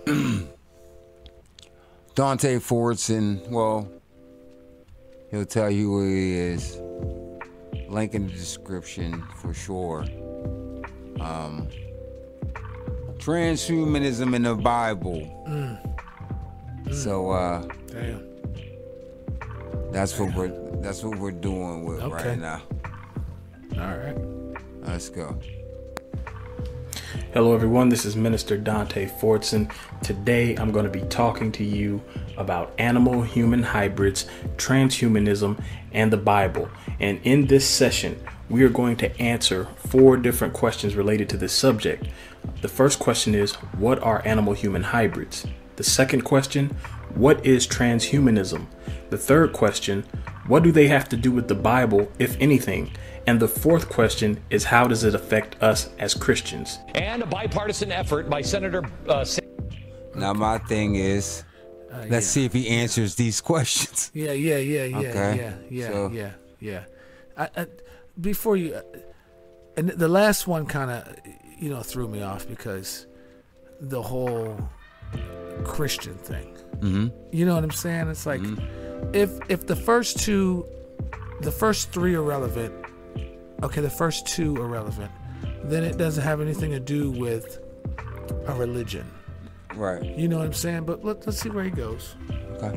Dante Fortson, well, he'll tell you who he is. Link in the description for sure. Transhumanism in the Bible. So damn. That's what we're doing with right now. All right. Let's go. Hello everyone, this is Minister Dante Fortson. Today I'm going to be talking to you about animal-human hybrids, transhumanism, and the Bible. And in this session, we are going to answer 4 different questions related to this subject. The first question is, what are animal-human hybrids? The second question, what is transhumanism? The third question, what do they have to do with the Bible, if anything? And the fourth question is, how does it affect us as Christians? And a bipartisan effort by Senator Now my thing is, let's see if he answers these questions. Yeah. Before you, and the last one kind of, threw me off because the whole Christian thing. Mm-hmm. You know what I'm saying? It's like if the first 3 are relevant. Okay, the first 2 are relevant. Then it doesn't have anything to do with a religion. Right. You know what I'm saying? But let's see where he goes. Okay.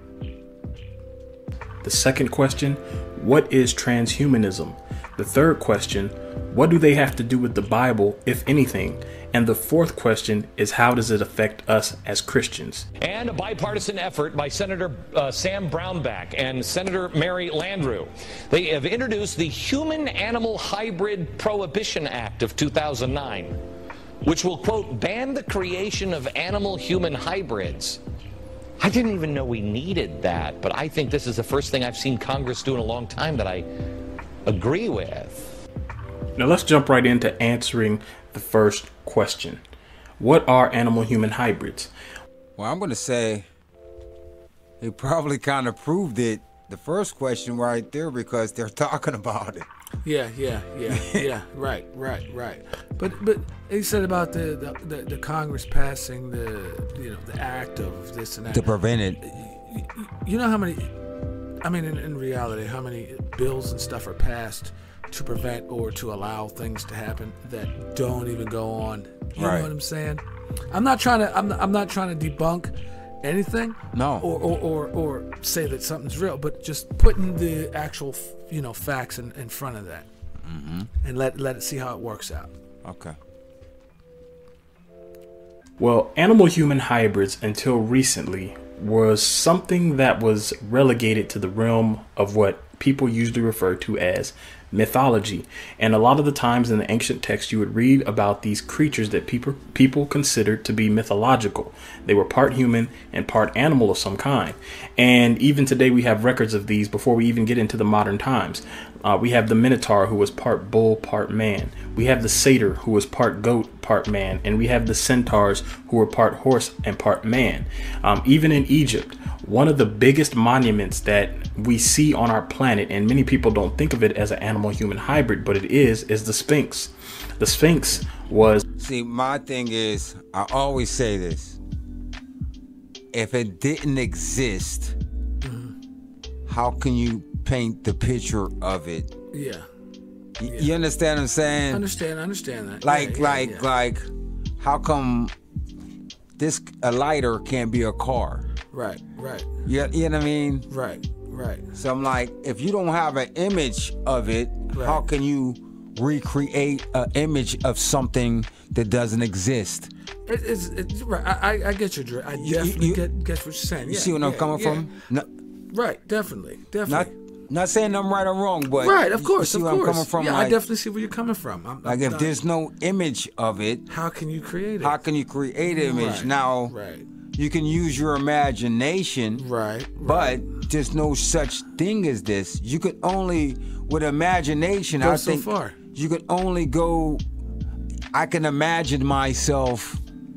The second question, what is transhumanism? The third question, what do they have to do with the Bible, if anything? And the fourth question is, how does it affect us as Christians? And a bipartisan effort by Senator Sam Brownback and Senator Mary Landrieu. They have introduced the Human-Animal Hybrid Prohibition Act of 2009, which will, quote, ban the creation of animal-human hybrids. I didn't even know we needed that, but I think this is the first thing I've seen Congress do in a long time that I agree with. Now let's jump right into answering the first question. What are animal-human hybrids? Well, I'm going to say he probably kind of proved it, the first question right there, because they're talking about it. Yeah. Right. But he said about the Congress passing the act of this and that To prevent it. You know how many? I mean, in reality, how many bills and stuff are passed to prevent or to allow things to happen that don't even go on? You know what I'm saying? I'm not trying to debunk anything. No. Or say that something's real, but just putting the actual facts in front of that, and let it see how it works out. Okay. Well, animal-human hybrids until recently was something that was relegated to the realm of what people usually refer to as mythology. And a lot of the times in the ancient text, you would read about these creatures that people considered to be mythological. They were part human and part animal of some kind. And even today we have records of these before we even get into the modern times. We have the Minotaur, who was part bull, part man. We have the satyr, who was part goat, part man. And we have the centaurs, who were part horse and part man. Even in Egypt, one of the biggest monuments that we see on our planet, and many people don't think of it as an animal-human hybrid, but it is the Sphinx. The Sphinx was... See, my thing is, I always say this. If it didn't exist, how can you paint the picture of it? Yeah. You understand what I'm saying? Understand that. Like, how come a lighter can't be a car? Right. You know what I mean? Right. So I'm like, if you don't have an image of it, how can you recreate an image of something that doesn't exist? It's right. I get your. I definitely get what you're saying. You see where I'm coming from? No, right. Definitely. Not saying I'm right or wrong, but right. Of course. You see where I'm coming from? Yeah, like, I definitely see where you're coming from. If there's no image of it, how can you create it? How can you create an image? Right. Now, you can use your imagination, right? But there's no such thing as this. You could only, with imagination, I think so far. You could only go. I can imagine myself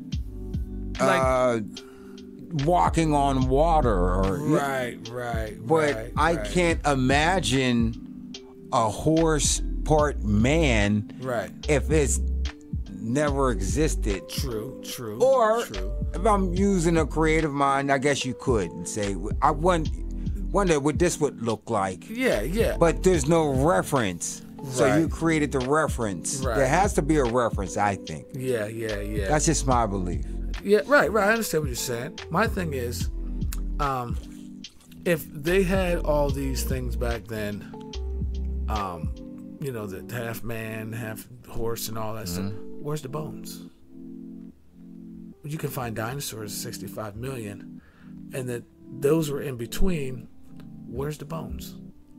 walking on water, but I can't imagine a horse part man, right? If it's never existed. True. Or if I'm using a creative mind, I guess you could and say, I wonder what this would look like. Yeah. But there's no reference. So Right. you created the reference. Right. There has to be a reference, I think. Yeah. That's just my belief. Yeah, right. I understand what you're saying. My thing is, if they had all these things back then, the half man, half horse, and all that stuff, where's the bones? You can find dinosaurs 65 million, and that those were in between. Where's the bones?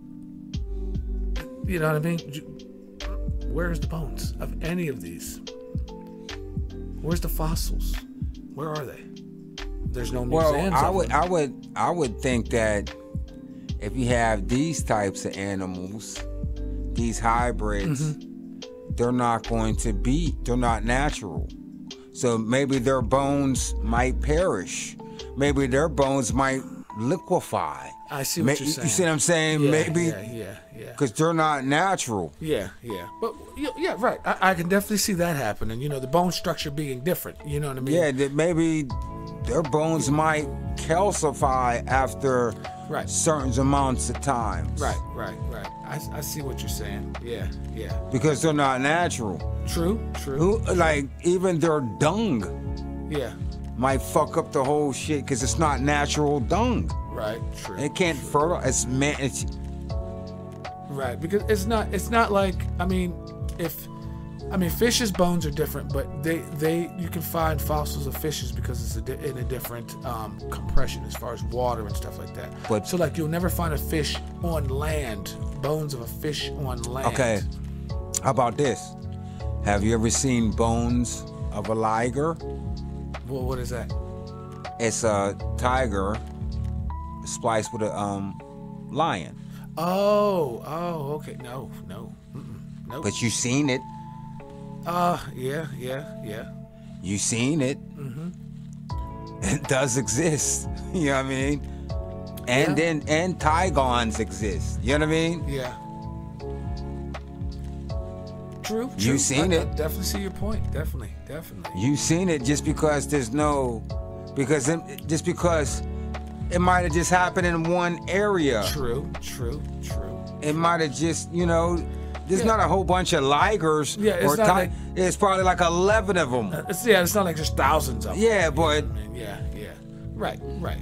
You know what I mean? Where's the bones of any of these? Where's the fossils? Where are they? There's no museums. Well, I would think that if you have these types of animals, these hybrids, they're not natural. So maybe their bones might perish. Maybe their bones might liquefy. I see what you're saying. You see what I'm saying? Yeah, Maybe. Yeah. Because they're not natural. Yeah. But yeah, right. I can definitely see that happening. The bone structure being different. You know what I mean? Yeah, that maybe their bones might calcify after certain amounts of time. Right. I see what you're saying. Yeah. Because they're not natural. True. Like even their dung. Yeah. Might fuck up the whole shit because it's not natural dung. Right. True. It can't fertilize. It's right, because it's not like fish's bones are different, but you can find fossils of fishes because it's in a different compression as far as water and stuff like that. But so like you'll never find a fish on land, bones of a fish on land. Okay, how about this? Have you ever seen bones of a liger? Well, what is that? It's a tiger spliced with a lion. Oh, okay. No. But you seen it. Yeah. You seen it. It does exist. You know what I mean? And and tigons exist. You know what I mean? Yeah. True. You seen it. I definitely see your point. Definitely. You seen it just because because it might have just happened in one area. True. It might have just, there's not a whole bunch of ligers. Yeah, it's not like, it's probably like 11 of them. It's not like just thousands of them. Yeah, but yeah. Right.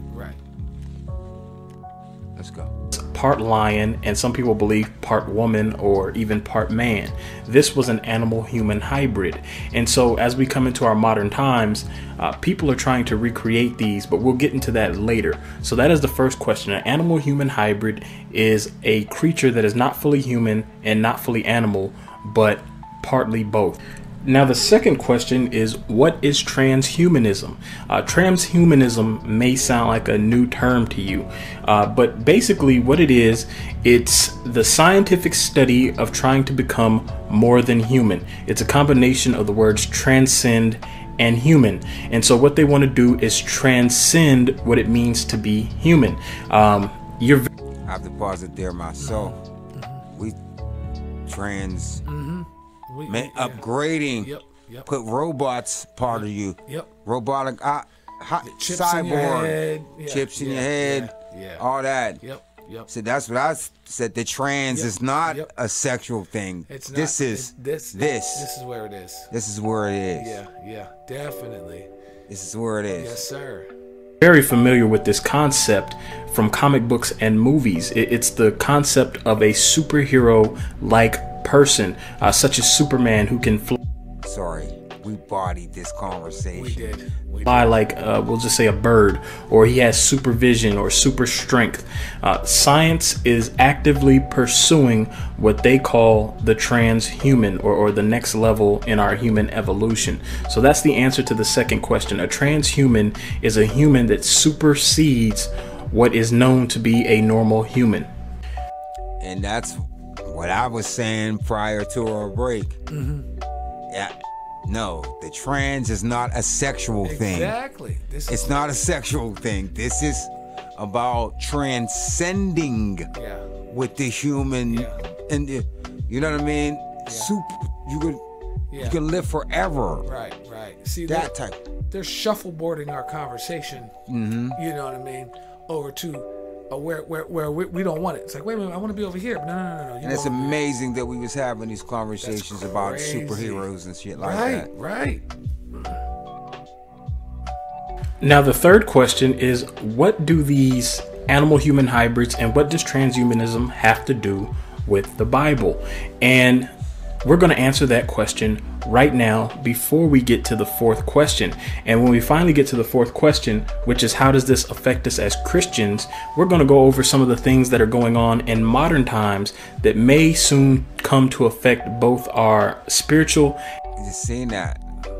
Let's go. Part lion, and some people believe part woman or even part man. This was an animal-human hybrid. And so as we come into our modern times, people are trying to recreate these, but we'll get into that later. So that is the first question. An animal-human hybrid is a creature that is not fully human and not fully animal, but partly both. Now, the second question is, what is transhumanism? Transhumanism may sound like a new term to you, but basically what it is, it's the scientific study of trying to become more than human. It's a combination of the words transcend and human. And so what they want to do is transcend what it means to be human. I have to pause it there myself. We trans... upgrading. Yep. Put robots part of you. Yep. Robotic chips cyborg. in your head. Chips in your head. Yeah. All that. Yep. So that's what I said. The trans is not a sexual thing. It's not. This is This is where it is. This is where it is. Yeah. Definitely. This is where it is. Yes, sir. Very familiar with this concept from comic books and movies. It's the concept of a superhero-like person, such as Superman, who can fly. Sorry, we bodied this conversation. We did. Fly like, we'll just say a bird, or he has supervision or super strength. Science is actively pursuing what they call the transhuman, or the next level in our human evolution. So that's the answer to the second question. A transhuman is a human that supersedes what is known to be a normal human. And that's what I was saying prior to our break. Yeah. No, the trans is not a sexual thing. Exactly. It's not a sexual thing. This is about transcending with the human, and you know what I mean. Yeah. You can live forever. Right. See, That type. they're shuffleboarding our conversation. Mm-hmm. You know what I mean? Over to where we don't want it. It's like, wait a minute, I want to be over here. But no. And it's amazing that we was having these conversations about superheroes and shit like that. Right. Now, the third question is, what do these animal-human hybrids and what does transhumanism have to do with the Bible? And we're going to answer that question right now before we get to the fourth question. And when we finally get to the fourth question, which is how does this affect us as Christians, we're going to go over some of the things that are going on in modern times that may soon come to affect both our spiritual. You seen that?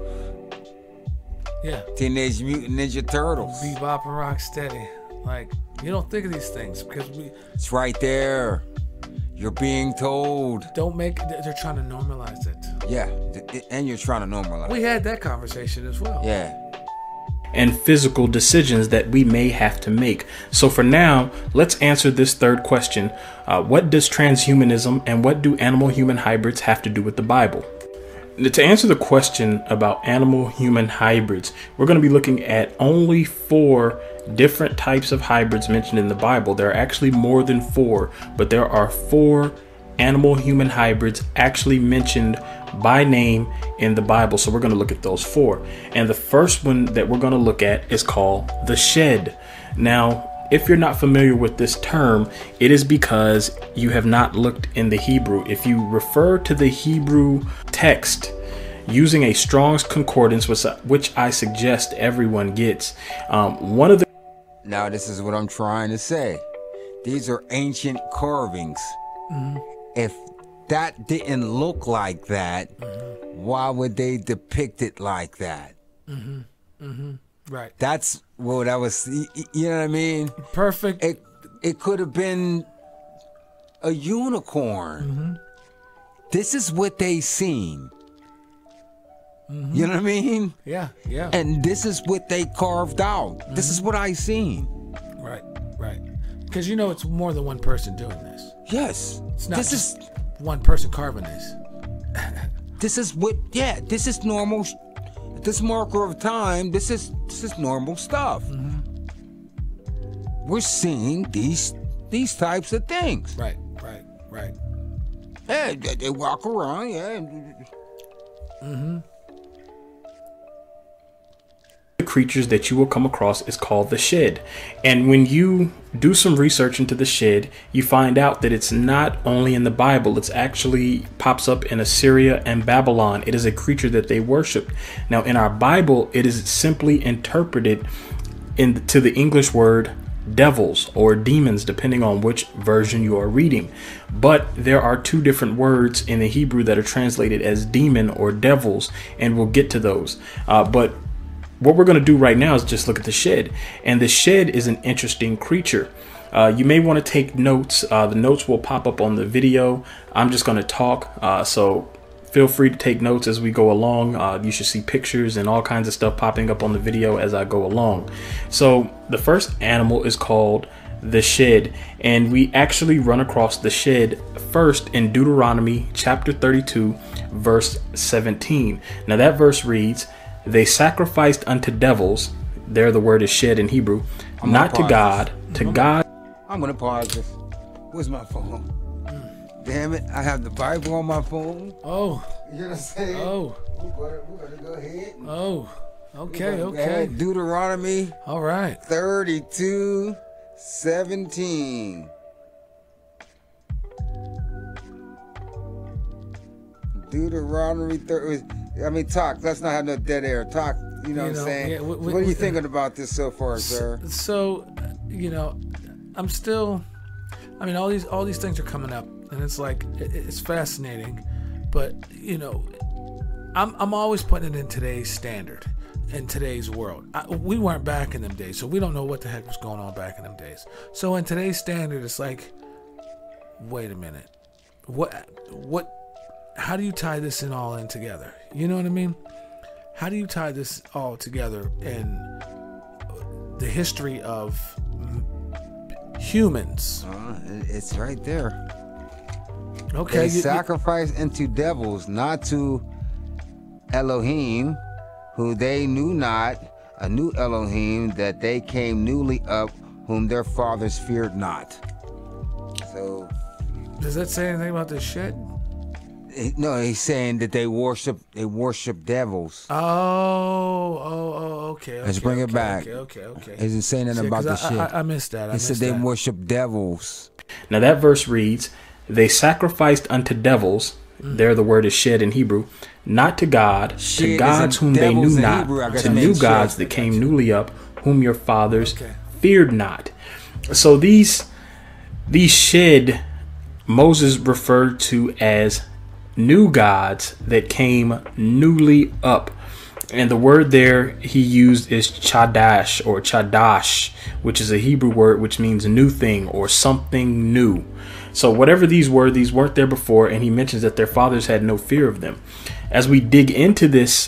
Yeah. Teenage Mutant Ninja Turtles. Bebop and Rocksteady. Like, you don't think of these things because It's right there. You're being told. They're trying to normalize it. Yeah, and you're trying to normalize. We had that conversation as well. Yeah. And physical decisions that we may have to make. So for now, let's answer this third question. What does transhumanism and what do animal-human hybrids have to do with the Bible? To answer the question about animal-human hybrids, we're going to be looking at only 4 different types of hybrids mentioned in the Bible. There are actually more than 4, but there are 4 animal-human hybrids actually mentioned by name in the Bible. So we're going to look at those 4. And the first one that we're going to look at is called the shed. Now, if you're not familiar with this term, it is because you have not looked in the Hebrew. If you refer to the Hebrew text using a Strong's Concordance, which I suggest everyone gets, one of the... Now, this is what I'm trying to say. These are ancient carvings. Mm-hmm. If that didn't look like that, why would they depict it like that? Mm-hmm. Mm-hmm. Right. That's what I was, you know what I mean? Perfect. It could have been a unicorn. Mm-hmm. This is what they seen. Mm-hmm. You know what I mean? Yeah. And this is what they carved out. Mm-hmm. This is what I seen. Right. Because it's more than one person doing this. Yes. It's not just one person carving this. This is normal. This marker of time, this is normal stuff. Mm-hmm. We're seeing these types of things. Right. Yeah, they walk around, yeah. Mm-hmm. The creatures that you will come across is called the shed. And when you do some research into the shed, you find out that it's not only in the Bible, it's actually pops up in Assyria and Babylon. It is a creature that they worshiped. Now in our Bible, it is simply interpreted to the English word devils or demons, depending on which version you are reading. But there are 2 different words in the Hebrew that are translated as demon or devils, and we'll get to those. But what we're going to do right now is just look at the shed. And the shed is an interesting creature. You may want to take notes. The notes will pop up on the video. I'm just going to talk. So feel free to take notes as we go along. You should see pictures and all kinds of stuff popping up on the video as I go along. So the first animal is called the shed. And we actually run across the shed first in Deuteronomy chapter 32, verse 17. Now that verse reads, "They sacrificed unto devils," there the word is shed in Hebrew, "not to God, to God." I'm going to pause this. Where's my phone? Damn it, I have the Bible on my phone. Oh. You know what I'm saying? Oh. We're going to go ahead. Oh. Okay. Deuteronomy. All right. 32:17. Deuteronomy 30. Talk. Let's not have no dead air. Talk. You know what I'm saying? Yeah, what are you thinking about this so far, sir? So, I'm still. All these things are coming up, and it's like it's fascinating, but I'm always putting it in today's standard, in today's world. We weren't back in them days, so we don't know what the heck was going on back in them days. So in today's standard, it's like, wait a minute, what? How do you tie this all in together? You know what I mean? How do you tie this all together in the history of humans? It's right there. Okay. They sacrifice unto devils, not to Elohim, who they knew not, a new Elohim, that they came newly up, whom their fathers feared not. So, does that say anything about the shed? No, he's saying that they worship devils. Okay. Let's bring it back. Okay. He isn't saying anything about the shit. I missed that. He said they worship devils. Now that verse reads, "They sacrificed unto devils." There, the word is shed in Hebrew. Not to God, to gods whom they knew not, to new gods that came newly up, whom your fathers feared not. So these shed, Moses referred to as new gods that came newly up. And the word there he used is chadash or chadash, which is a Hebrew word which means new thing or something new. So whatever these were, these weren't there before, and he mentions that their fathers had no fear of them. As we dig into this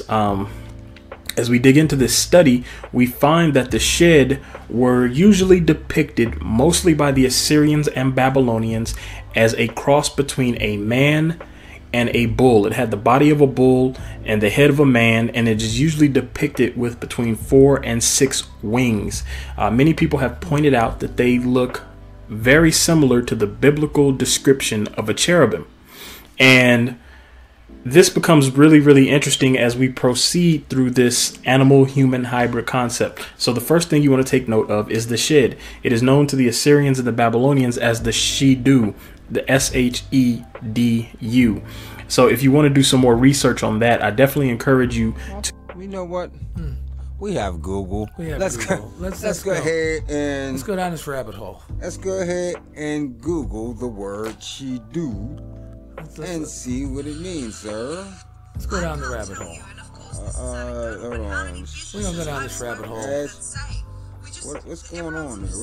study, we find that the shed were usually depicted mostly by the Assyrians and Babylonians as a cross between a man and a bull. It had the body of a bull and the head of a man, and it is usually depicted with between 4 and 6 wings. Many people have pointed out that they look very similar to the biblical description of a cherubim. And this becomes really, really interesting as we proceed through this animal-human hybrid concept. So the first thing you want to take note of is the shed. It is known to the Assyrians and the Babylonians as the Shedu, the Shedu. So if you want to do some more research on that, I definitely encourage you to. You know what? We have Google. Let's go. Let's go ahead and let's go down this rabbit hole. Let's go ahead and Google the word Shedu and see what it means, sir. Let's go down the rabbit hole. Hold on. We're gonna go down this rabbit hole. What's going on here?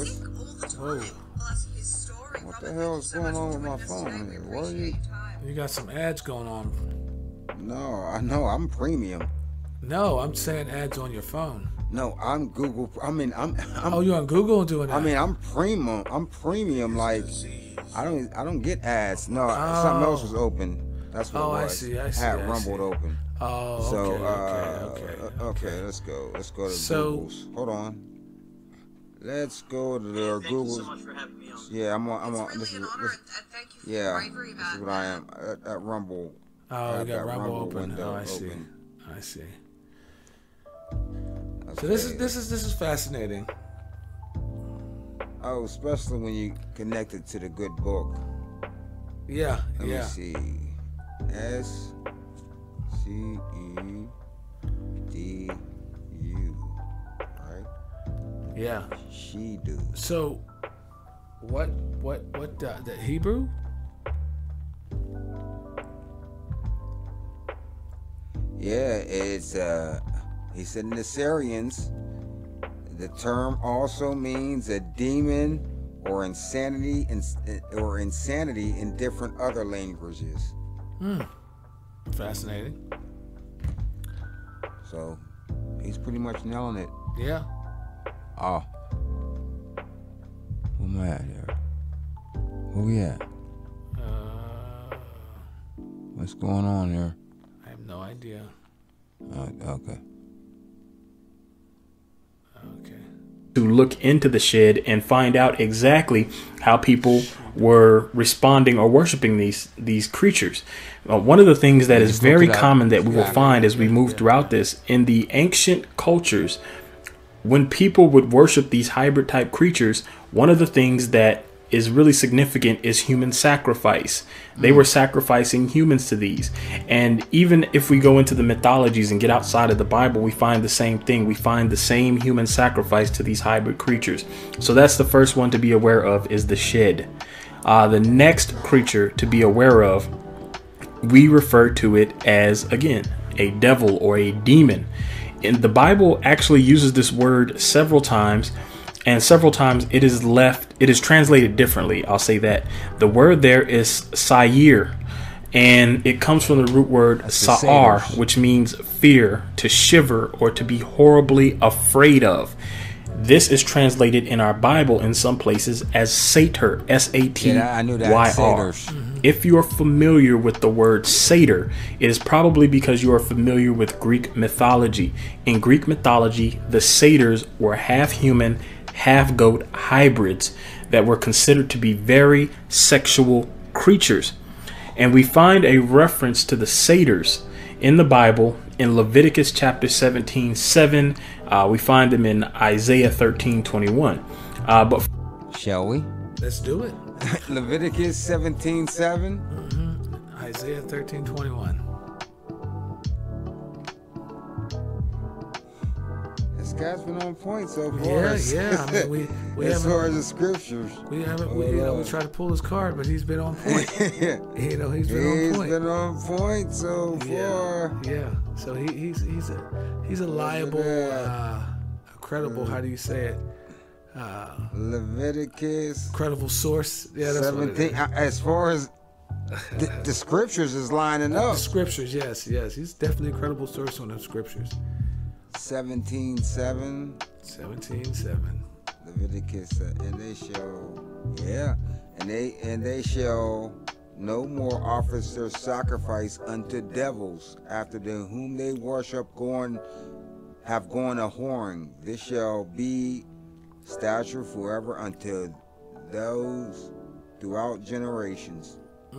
What the hell is going on with my phone here? What are you? You got some ads going on. No, I know. I'm premium. No, I'm saying ads on your phone. No, I'm Google. I'm oh, you on Google doing that? I mean, I'm premium. I'm premium. Like, I don't get ads. No, something else was open. That's what it was. I see. I had Rumble open. Oh, so, okay. Let's go. Let's go to Google's. Hold on. Let's go to their Google's. So much for having me on. Yeah, I'm on. This is what I am at Rumble. Oh, you got Rumble open. Oh, I see. I see. Okay. So this is fascinating. Oh, especially when you connect it to the good book. Yeah. Let me see. SCEDU. Right? Yeah. Shedu. So, what the Hebrew? Yeah, it's he said in the Assyrians, the term also means a demon or insanity in different other languages. Fascinating. So he's pretty much nailing it. Yeah. Oh. Who am I at here? Who we at? What's going on here? I have no idea. Okay. To look into the shed and find out exactly how people were responding or worshiping these creatures. One of the things that is very common that we will find as we move throughout this, in the ancient cultures, when people would worship these hybrid type creatures, one of the things that is really significant is human sacrifice. They were sacrificing humans to these. And even if we go into the mythologies and get outside of the Bible, we find the same thing. We find the same human sacrifice to these hybrid creatures. So that's the first one to be aware of, is the shed. The next creature to be aware of, we refer to it as, again, a devil or a demon. And the Bible actually uses this word several times. And several times it is translated differently. I'll say that. The word there is sayir, and it comes from the root word sa'ar, which means fear, to shiver, or to be horribly afraid of. This is translated in our Bible in some places as satyr, S-A-T-Y-R. Yeah, I knew that. Satyrs. If you're familiar with the word satyr, it is probably because you are familiar with Greek mythology. In Greek mythology, the satyrs were half human, half goat hybrids that were considered to be very sexual creatures. And we find a reference to the satyrs in the Bible in Leviticus chapter 17:7. We find them in Isaiah 13:21. But shall we? Let's do it. Leviticus 17:7. Isaiah 13:21. This guy's been on point so far. Yeah. I mean, we as haven't, far as the scriptures. we haven't. We try to pull his card, but he's been on point. He's been on point. He's been on point so far. Yeah. So he's a liable, credible. How do you say it? Leviticus. Credible source. Yeah, that's 17. As far as the scriptures is lining up. The scriptures, yes. He's definitely a credible source on the scriptures. 17:7. 17:7. Leviticus, and they shall no more offer their sacrifice unto devils after them whom they worship have gone a whoring. This shall be statute forever until those throughout generations.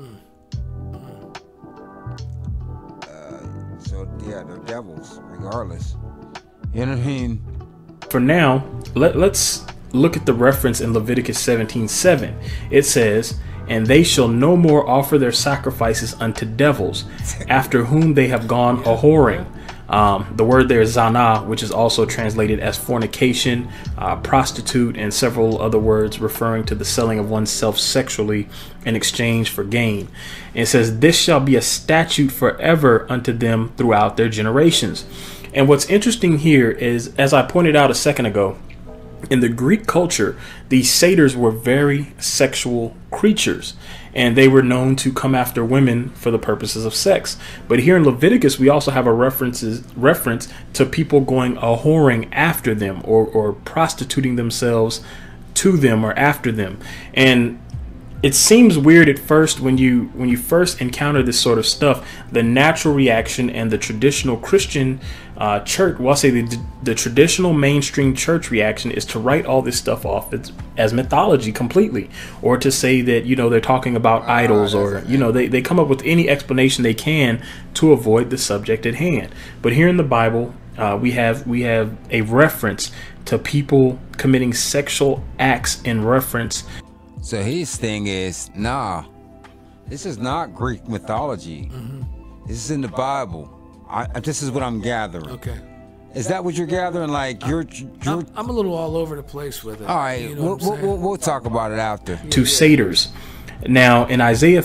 So yeah, they're devils regardless. You know what I mean? for now, let's look at the reference in Leviticus 17:7. It says, "And they shall no more offer their sacrifices unto devils, after whom they have gone a whoring." The word there is zana, which is also translated as fornication, prostitute, and several other words referring to the selling of oneself sexually in exchange for gain. And it says, "This shall be a statute forever unto them throughout their generations." And what's interesting here is, as I pointed out a second ago, in the Greek culture, these satyrs were very sexual creatures, and they were known to come after women for the purposes of sex. But here in Leviticus, we also have a reference to people going a whoring after them, or prostituting themselves to them or after them. And it seems weird at first when you first encounter this sort of stuff. The natural reaction and the traditional Christian church, well, I'll say the traditional mainstream church reaction is to write all this stuff off as mythology completely, or to say that, they're talking about idols, or, they come up with any explanation they can to avoid the subject at hand. But here in the Bible, we have a reference to people committing sexual acts in reference. So his thing is, nah, this is not Greek mythology. Mm-hmm. This is in the Bible. This is what I'm gathering. Okay. Is that what you're gathering? Like you're I'm a little all over the place with it. All right, we'll talk about it after. To satyrs. Now, in Isaiah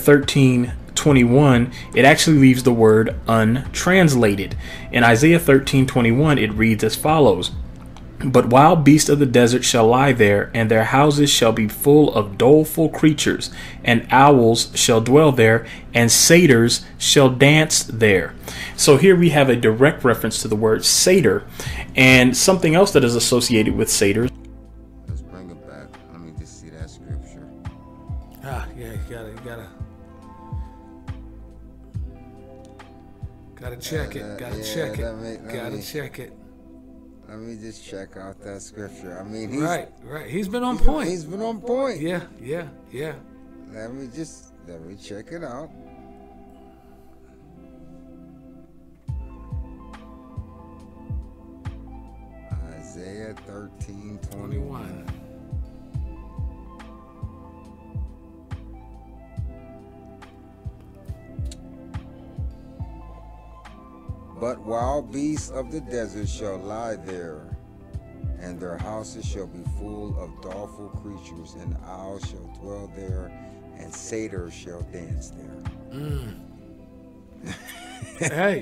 13:21, it actually leaves the word untranslated. In Isaiah 13:21, it reads as follows: "But wild beasts of the desert shall lie there, and their houses shall be full of doleful creatures, and owls shall dwell there, and satyrs shall dance there." So here we have a direct reference to the word satyr, and something else that is associated with satyrs. Let's bring it back. Let me just see that scripture. Yeah, you gotta check it. Gotta check it. Let me just check out that scripture. I mean, he's right. He's been on point. He's been on point. Yeah. Let me check it out. Isaiah 13:21. "But wild beasts of the desert shall lie there, and their houses shall be full of doleful creatures, and owls shall dwell there, and satyrs shall dance there." Hey,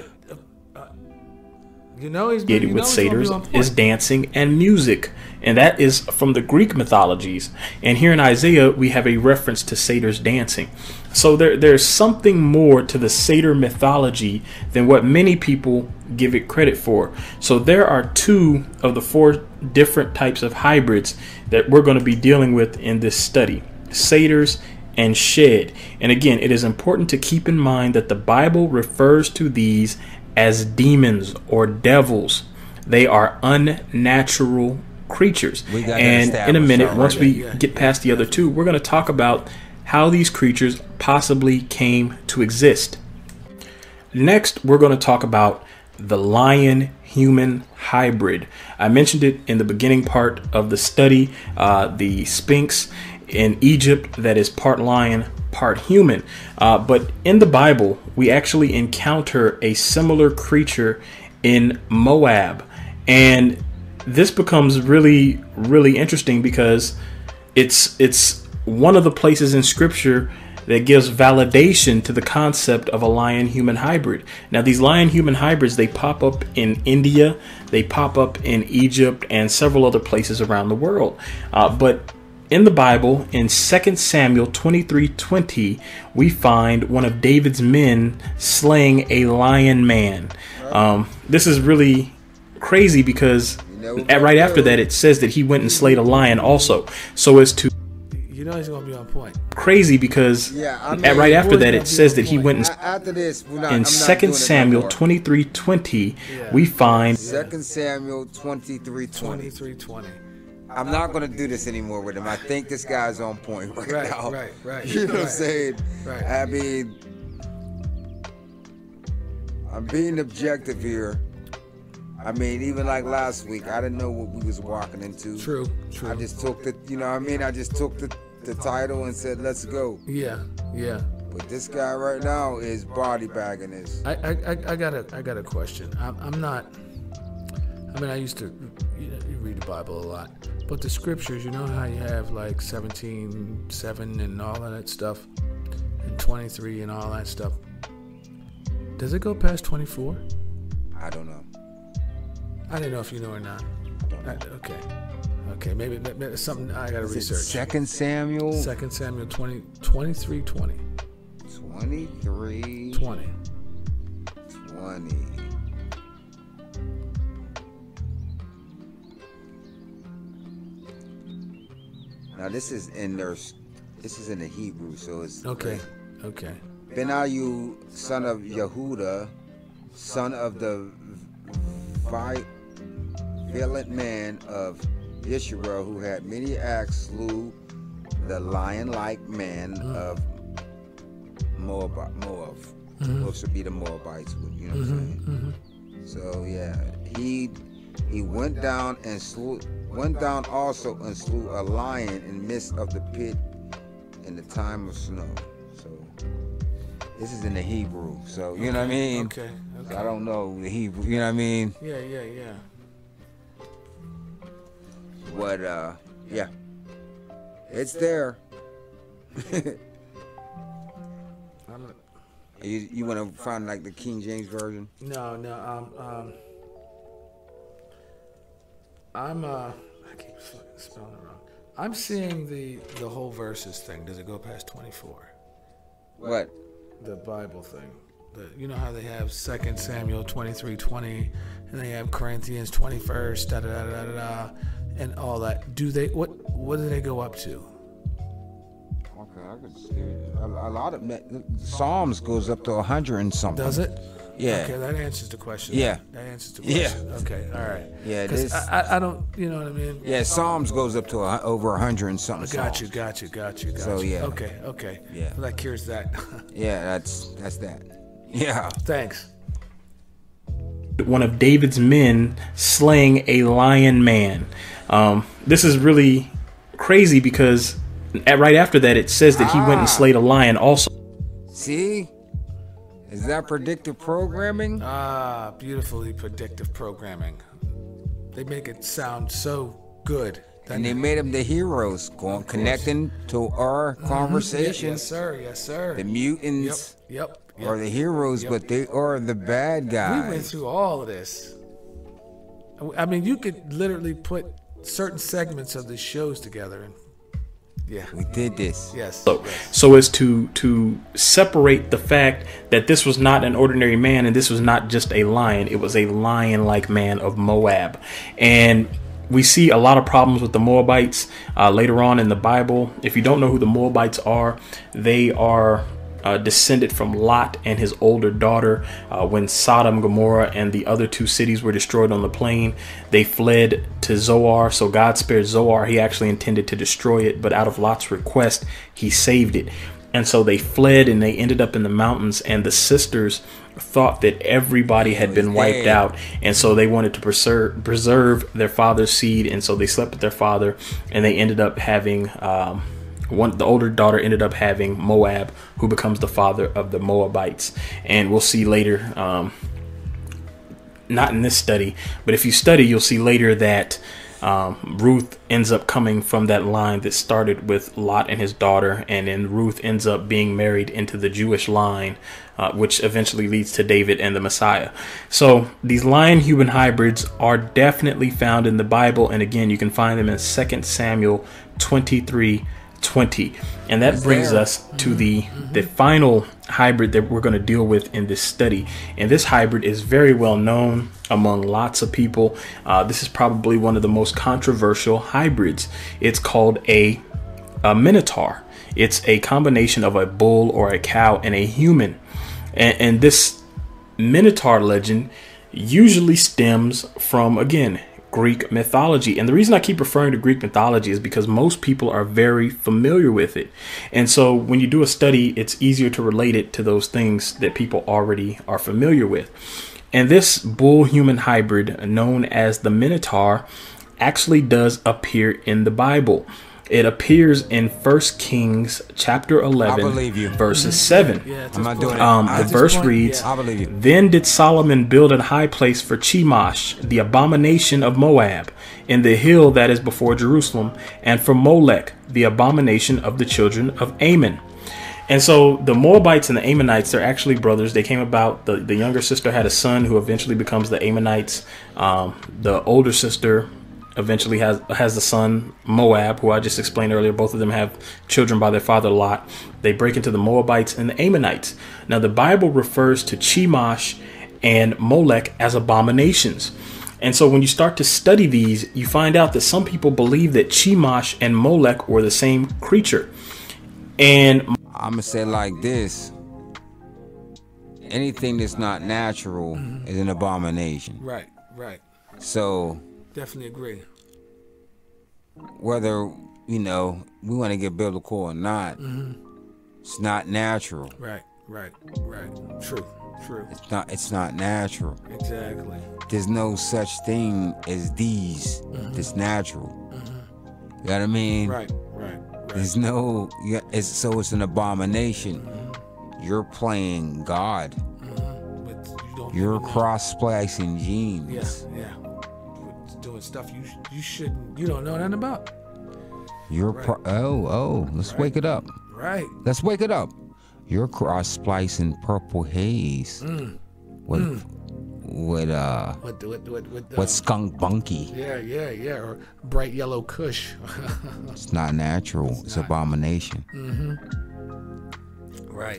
associated with satyrs is dancing and music, and that is from the Greek mythologies. And here in Isaiah, we have a reference to satyrs dancing. So there's something more to the satyr mythology than what many people give it credit for. So there are two of the four different types of hybrids that we're going to be dealing with in this study: satyrs and shed. And again, it is important to keep in mind that the Bible refers to these as demons or devils. They are unnatural creatures. And in a minute, once we get past the other two, we're going to talk about how these creatures possibly came to exist. Next, we're going to talk about the lion-human hybrid. I mentioned it in the beginning part of the study, the Sphinx in Egypt that is part lion, part human. But in the Bible, we actually encounter a similar creature in Moab. And this becomes really, really interesting because it's one of the places in Scripture that gives validation to the concept of a lion-human hybrid. Now, these lion-human hybrids, they pop up in India, they pop up in Egypt, and several other places around the world. But in the Bible, in 2 Samuel 23:20, we find one of David's men slaying a lion man. This is really crazy because right after that, it says that he went and slayed a lion also. So as to... You know he's going to be on point. Crazy because right after that, it says that he went and... After this, in 2 Samuel 23:20, we find... 2 Samuel 23:20. I'm not going to do this anymore with him. I think this guy's on point right now. Right. You know what I'm saying? Right. I mean, I'm being objective here. I mean, even like last week, I didn't know what we was walking into. True. I just took the, you know what I mean? I just took the title and said, let's go. Yeah. But this guy right now is body bagging this. I got a question. I'm not, I mean, I used to, you read the Bible a lot, but the scriptures, you know how you have like 17:7 and all of that stuff, and 23 and all that stuff. Does it go past 24? I don't know. I didn't know if you know or not. Okay. Maybe it's something I gotta research. 2 Samuel. 2 Samuel 23:20. 20. Now this is in the Hebrew, so it's okay. Benayu, son of Yehuda, son of the valiant man of Yisrael, who had many acts, slew the lion-like man of Moab. Those would be the Moabites, you know what I'm saying? So yeah, he went down also and slew a lion in the midst of the pit in the time of snow. So this is in the Hebrew, so you know what I mean? Okay. So I don't know the Hebrew, you know what I mean? Yeah. But yeah, it's there. You want to find like the King James version? No. I keep fucking spelling it wrong. I'm seeing the whole verses thing. Does it go past 24? What? The Bible thing. You know how they have 2 Samuel 23:20, and they have Corinthians 21st, and all that. Do they? What do they go up to? Okay, I could see it. A lot of Psalms goes up to 100 and something. Does it? Yeah. Okay, that answers the question. Yeah. That answers the question. Yeah. Okay, all right. Yeah, because I don't, you know what I mean? Yeah, Psalms goes up to over 100 and something. Got you. So yeah. Okay. Yeah. Well, that cures that. Yeah, that's that. Yeah. Thanks. One of David's men slaying a lion man. This is really crazy because right after that, it says that he went and slayed a lion also. See? Is that predictive programming? Beautifully predictive programming. They make it sound so good. And they made them the heroes, connecting to our conversations. Yes, sir. The mutants Yep. are the heroes, but they are the bad guys. We went through all of this. I mean, you could literally put certain segments of the shows together and yeah, we did this. Yes. So as to separate the fact that this was not an ordinary man and this was not just a lion, it was a lion-like man of Moab. And we see a lot of problems with the Moabites later on in the Bible. If you don't know who the Moabites are, they are descended from Lot and his older daughter. When Sodom, Gomorrah, and the other two cities were destroyed on the plain, they fled to Zoar. So God spared Zoar. He actually intended to destroy it, but out of Lot's request, he saved it. And so they fled and they ended up in the mountains, and the sisters thought that everybody had been wiped out, and so they wanted to preserve their father's seed, and so they slept with their father, and they ended up having the older daughter ended up having Moab, who becomes the father of the Moabites. And we'll see later, not in this study, but if you study, you'll see later that Ruth ends up coming from that line that started with Lot and his daughter, and then Ruth ends up being married into the Jewish line, which eventually leads to David and the Messiah. So these lion-human hybrids are definitely found in the Bible, and again, you can find them in 2 Samuel 23:20. And that brings us to the final hybrid that we're going to deal with in this study. And this hybrid is very well known among lots of people. This is probably one of the most controversial hybrids. It's called a minotaur. It's a combination of a bull or a cow and a human. And this minotaur legend usually stems from, again, Greek mythology. And the reason I keep referring to Greek mythology is because most people are very familiar with it. And so when you do a study, it's easier to relate it to those things that people already are familiar with. And this bull-human hybrid, known as the Minotaur, actually does appear in the Bible. It appears in 1 Kings chapter 11, verses 7. Yeah, I'm not doing it. The verse reads, I believe you. Then did Solomon build a high place for Chemosh, the abomination of Moab, in the hill that is before Jerusalem, and for Molech, the abomination of the children of Ammon. And so the Moabites and the Ammonites, they're actually brothers. They came about, the younger sister had a son who eventually becomes the Ammonites. The older sister eventually has the son Moab, who I just explained earlier. Both of them have children by their father Lot. They break into the Moabites and the Ammonites. Now the Bible refers to Chemosh and Molech as abominations. And so when you start to study these, you find out that some people believe that Chemosh and Molech were the same creature. And I'm going to say it like this. Anything that's not natural is an abomination. Right. So Definitely agree. whether, we want to get biblical or not, it's not natural. Right. True. It's not natural. Exactly. There's no such thing as these that's natural. You know what I mean? Right. There's no, it's an abomination. You're playing God. But you don't You're even know. cross-splicing genes. Yeah. Doing stuff you shouldn't, you don't know nothing about. You're let's wake it up. Right. Let's wake it up. You're cross-splicing purple haze with skunk bunky. Yeah. Or bright yellow kush. It's not natural. It's abomination. Right.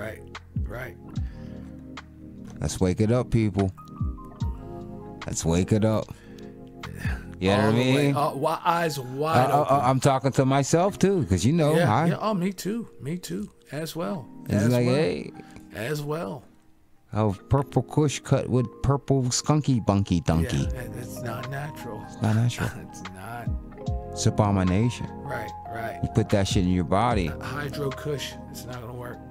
Let's wake it up, people. Let's wake it up. You know what I mean? Eyes wide open. I'm talking to myself too, because Yeah. Oh, me too. As well. As well. Oh, purple kush cut with purple skunky bunky donkey. Yeah, it's not natural. It's not natural. It's not. It's abomination. Right. You put that shit in your body. Hydro kush. It's not gonna work.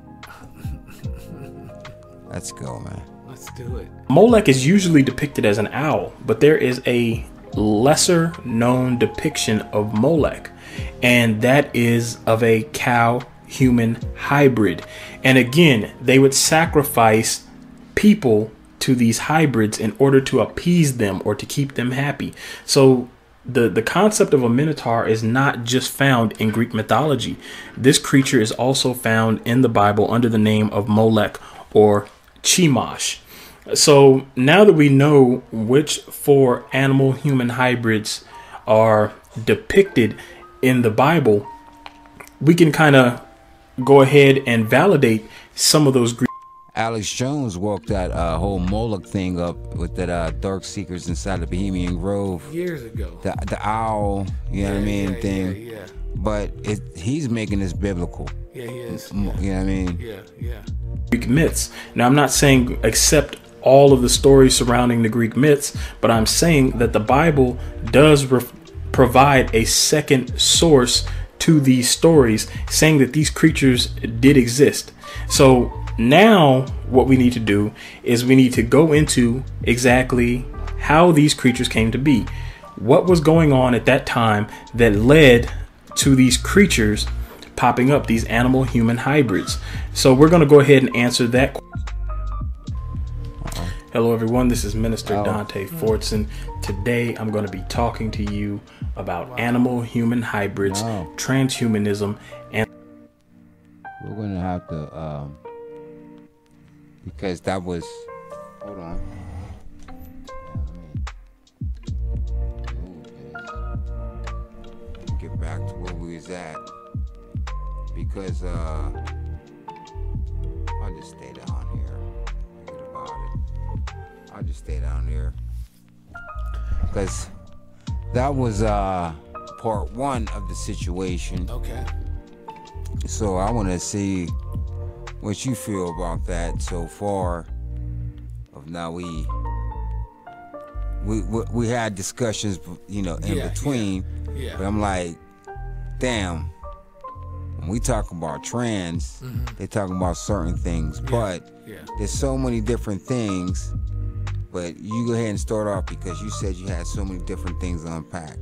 Let's go, man. Let's do it. Molech is usually depicted as an owl, but there is a lesser known depiction of Molech, and that is of a cow-human hybrid. And again, they would sacrifice people to these hybrids in order to appease them or to keep them happy. So the concept of a minotaur is not just found in Greek mythology. This creature is also found in the Bible under the name of Molech or Chemosh. So now that we know which 4 animal-human hybrids are depicted in the Bible, we can kind of go ahead and validate some of those Greek. Alex Jones woke that whole Moloch thing up with that Dark Seekers inside the Bohemian Grove years ago. The owl, you know what I mean, thing. Yeah. But he's making this biblical. Yeah, he is. You know what I mean? Yeah. Greek myths. Now, I'm not saying accept all of the stories surrounding the Greek myths, but I'm saying that the Bible does provide a second source to these stories, saying that these creatures did exist. So now what we need to do is we need to go into exactly how these creatures came to be. What was going on at that time that led to these creatures popping up, these animal-human hybrids? So we're going to go ahead and answer that. Hello everyone, this is Minister Dante Fortson. Today I'm going to be talking to you about animal-human hybrids, transhumanism, and we're going to have to, because that was, hold on. Get back to where we was at, because I'll just stay down here. Forget about it. I'll just stay down here, because that was part one of the situation. Okay. So I want to see what you feel about that so far. Of now we had discussions, in between. Yeah. But I'm like, damn. When we talk about trans, they talking about certain things, but there's so many different things. But you go ahead and start off, because you said you had so many different things to unpack.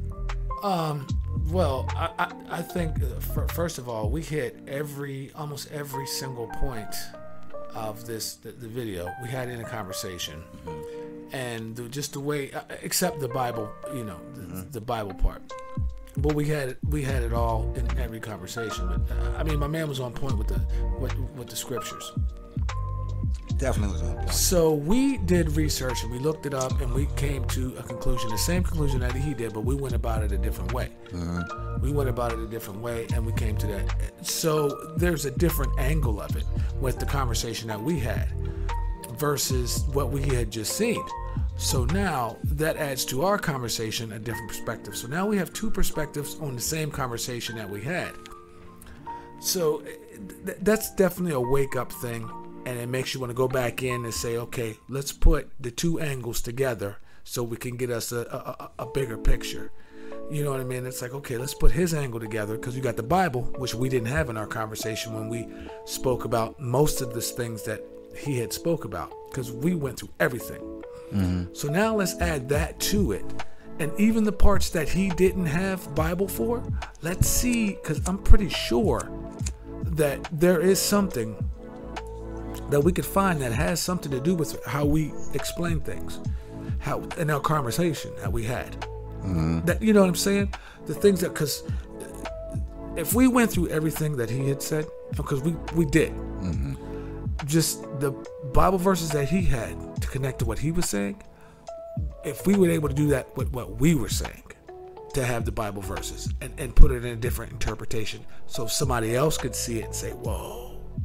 Well, I think first of all, we hit almost every single point of the video. We had in a conversation, and just the way, except the Bible, the Bible part. But we had it all in every conversation. But I mean, my man was on point with the scriptures. Definitely was on point. So we did research and we looked it up and we came to a conclusion, the same conclusion that he did, but we went about it a different way. We went about it a different way and we came to that. So there's a different angle of it with the conversation that we had versus what we had just seen. So now that adds to our conversation a different perspective. So now we have two perspectives on the same conversation that we had. So that's definitely a wake-up thing. And it makes you want to go back in and say, okay, let's put the two angles together so we can get us a bigger picture. You know what I mean? It's like, okay, let's put his angle together, because you got the Bible, which we didn't have in our conversation when we spoke about most of the things that he had spoke about, because we went through everything. So now let's add that to it. And even the parts that he didn't have Bible for, let's see, because I'm pretty sure that there is something that we could find that has something to do with how we explain things, how in our conversation that we had. That, you know what I'm saying? The things that, because if we went through everything that he had said, because we did, just the Bible verses that he had to connect to what he was saying, if we were able to do that with what we were saying, to have the Bible verses and put it in a different interpretation, so somebody else could see it and say, whoa,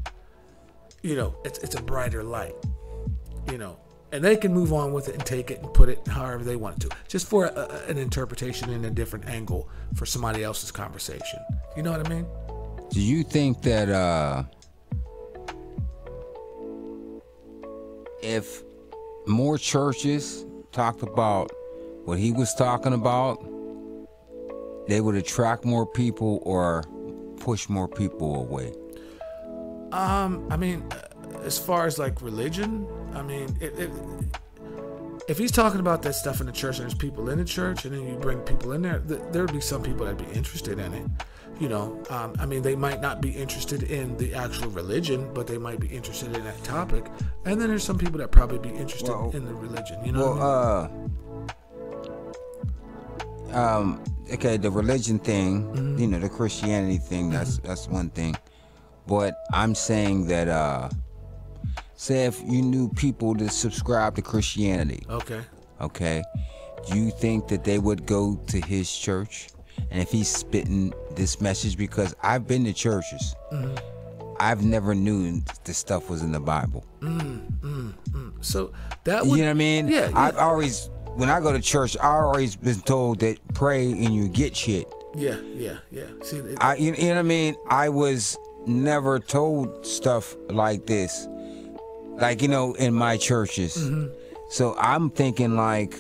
it's a brighter light, and they can move on with it and take it and put it however they want to, just for an interpretation in a different angle for somebody else's conversation. You know what I mean? Do you think that if more churches talked about what he was talking about, they would attract more people or push more people away? I mean, as far as like religion, I mean, if he's talking about that stuff in the church and there's people in the church and then you bring people in there, there would be some people that'd be interested in it. I mean, they might not be interested in the actual religion, but they might be interested in that topic. And then there's some people that probably be interested in the religion. Okay, the religion thing, the Christianity thing, that's one thing. But I'm saying that, say if you knew people that subscribe to Christianity. Okay. Do you think that they would go to his church? And if he's spitting this message, because I've been to churches, I've never knew this stuff was in the Bible. So that would, you know what I mean? Yeah. I've always, when I go to church, I always been told that pray and you get shit. Yeah. See, you know what I mean? I was never told stuff like this, like, you know, in my churches. So I'm thinking, like,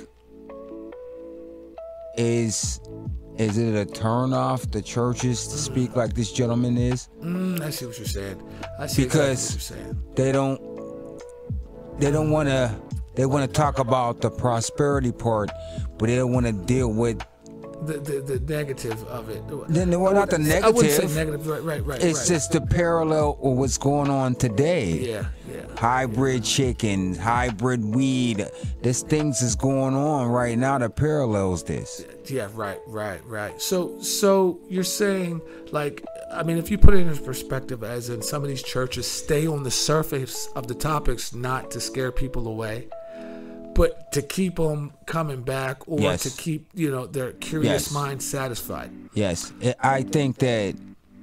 is it a turn off the churches to speak like this gentleman is? I see what you're saying. I see because exactly what you're saying. they don't want to. They want to talk about the prosperity part, but they don't want to deal with the negative of it. Then not the negative. I wouldn't say negative. Right. It's just the parallel of what's going on today. Yeah. Hybrid chicken, hybrid weed. There's things that's going on right now that parallels this. Yeah, right. So you're saying, like, I mean, if you put it in perspective, as in some of these churches stay on the surface of the topics, not to scare people away, but to keep them coming back, or Yes. to keep, you know, their curious Yes. mind satisfied. Yes, I think that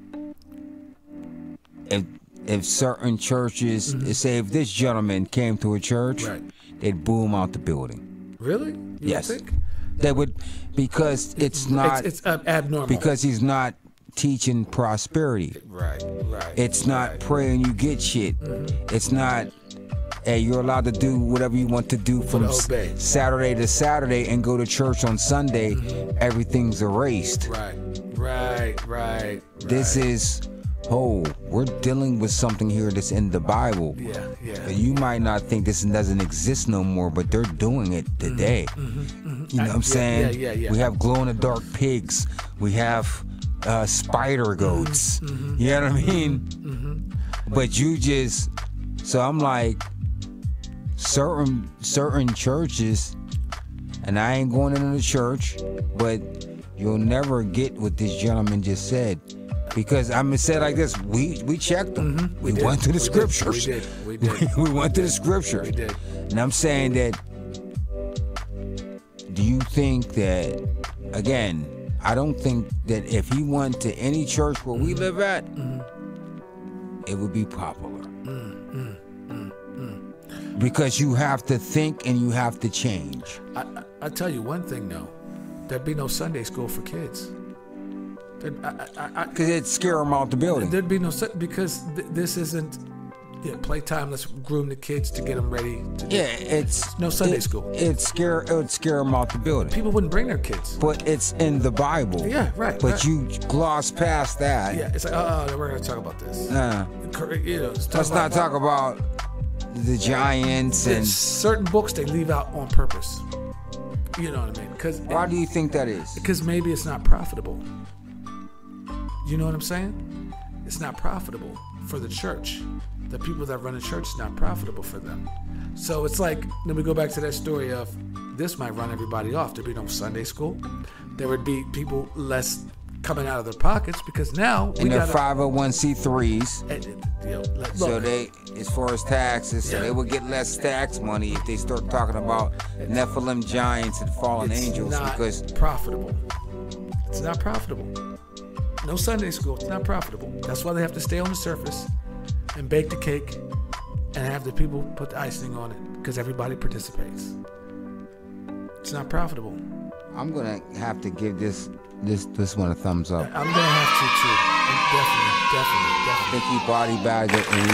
if certain churches, say if this gentleman came to a church, Right. they'd boo him out the building. Really? You Yes. think? They would, because it's not, It's abnormal. because he's not teaching prosperity. Right. It's not praying you get shit. It's not, hey, you're allowed to do whatever you want to do from obey. Saturday to Saturday and go to church on Sunday. Everything's erased. Right. This is, we're dealing with something here that's in the Bible. Yeah. You might not think this doesn't exist no more, but they're doing it today. You know what I'm saying? Yeah. We have glow-in-the-dark pigs. We have spider goats. You know what I mean? But you just, so I'm like, certain churches, and I ain't going into the church, but you'll never get what this gentleman just said. Because I'm gonna say it like this: we checked them. We went to the scriptures. We did. We went to the scriptures. We did. And I'm saying that. Do you think that? Again, I don't think that if he went to any church where we live at, it would be popular. Because you have to think and you have to change. I tell you one thing though, there'd be no Sunday school for kids. Because it'd scare them out the building. There'd be no, because this isn't playtime. Let's groom the kids to get them ready. It's no Sunday school. It would scare them out the building. People wouldn't bring their kids. But it's in the Bible. Yeah, right. But you gloss past that. Yeah, it's like, we're going to talk about this. Let's not talk about the giants and certain books they leave out on purpose. You know what I mean? Why do you think that is? Because maybe it's not profitable. You know what I'm saying? It's not profitable for the church. The people that run the church, it's not profitable for them. So it's like, then we go back to that story of this might run everybody off. There'd be no Sunday school. There would be people less coming out of their pockets because now we got 501c3s. So they, as far as taxes, so they would get less tax money if they start talking about Nephilim giants and fallen angels. Because profitable. It's not profitable. No Sunday school. It's not profitable. That's why they have to stay on the surface and bake the cake and have the people put the icing on it because everybody participates. It's not profitable. I'm gonna have to give this one a thumbs up. I'm gonna have to too. Definitely. I think he body bagged it and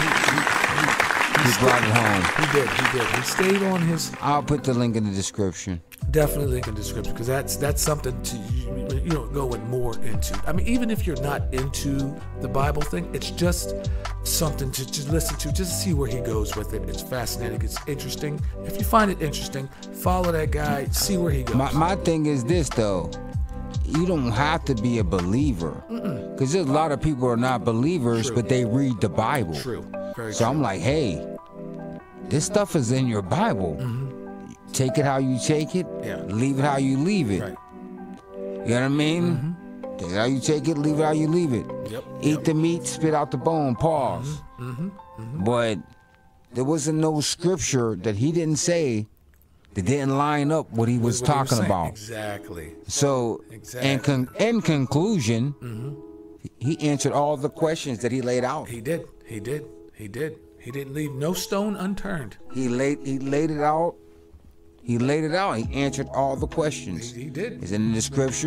he brought it home. He did. He stayed on his. I'll put the link in the description. Definitely link in the description because that's something to go more into. I mean, even if you're not into the Bible thing, it's just something to just listen to, just see where he goes with it. It's fascinating. It's interesting. If you find it interesting, follow that guy. See where he goes. My thing is this though. You don't have to be a believer because there's a lot of people who are not believers, but they read the Bible. True. Very so true. I'm like, hey, this stuff is in your Bible. Take it how you take it. Yeah. Leave it how you leave it. Right. You know what I mean? Take it how you take it. Leave it how you leave it. Yep. Eat the meat, spit out the bone. Pause. But there wasn't no scripture that he didn't say that didn't line up what he was talking about. Exactly. So, in conclusion, He answered all the questions that he laid out. He did. He didn't leave no stone unturned. He laid it out. He laid it out. He answered all the questions. He did. It's in the scripture.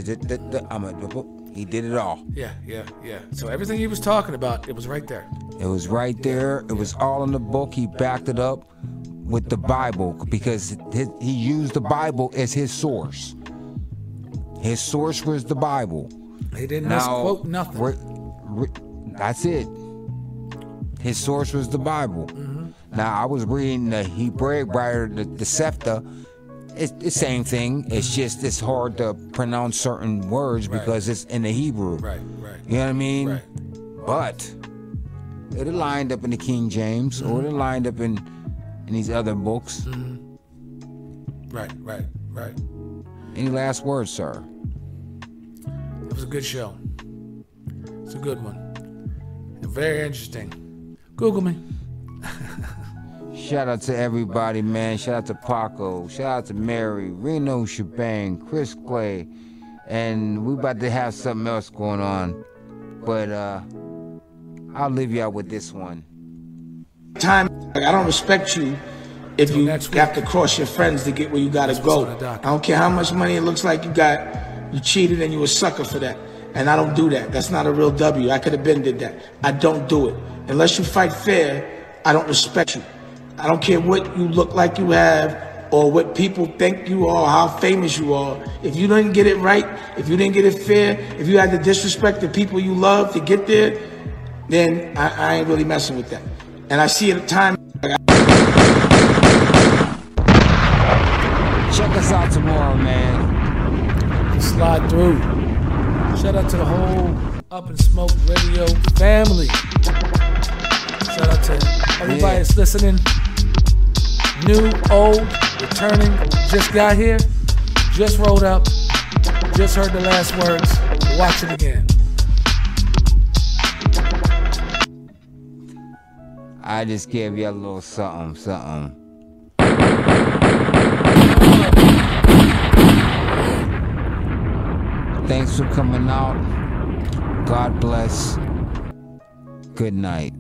He did it all. Yeah. So everything he was talking about, it was right there. It was right there. It was all in the book. He backed it up with the Bible because he used the Bible as his source. His source was the Bible. He didn't misquote nothing. That's it. His source was the Bible. Now, I was reading the Hebraic writer, the Septa. It's the same thing. It's just it's hard to pronounce certain words because it's in the Hebrew. Right. You know what I mean? Right. But it lined up in the King James or it lined up in these other books. Right. Any last words, sir? It was a good show. It's a good one. Very interesting. Google me. Shout out to everybody, man. Shout out to Paco. Shout out to Mary, Reno Shebang, Chris Clay. And we about to have something else going on. But I'll leave you out with this one. I don't respect you if you have to cross your friends to get where you gotta go. I don't care how much money it looks like you got. You cheated and you a sucker for that. And I don't do that. That's not a real W. I could have been did that. I don't do it. Unless you fight fair, I don't respect you. I don't care what you look like you have or what people think you are, how famous you are. If you didn't get it right, if you didn't get it fair, if you had to disrespect the people you love to get there, then I ain't really messing with that. And I see at the time. Check us out tomorrow, man. Just slide through. Shout out to the whole Up in Smoke Radio family. Shout out to everybody that's listening. New, old, returning, just got here, just rolled up, just heard the last words, watch it again. I just gave you a little something. Thanks for coming out. God bless. Good night.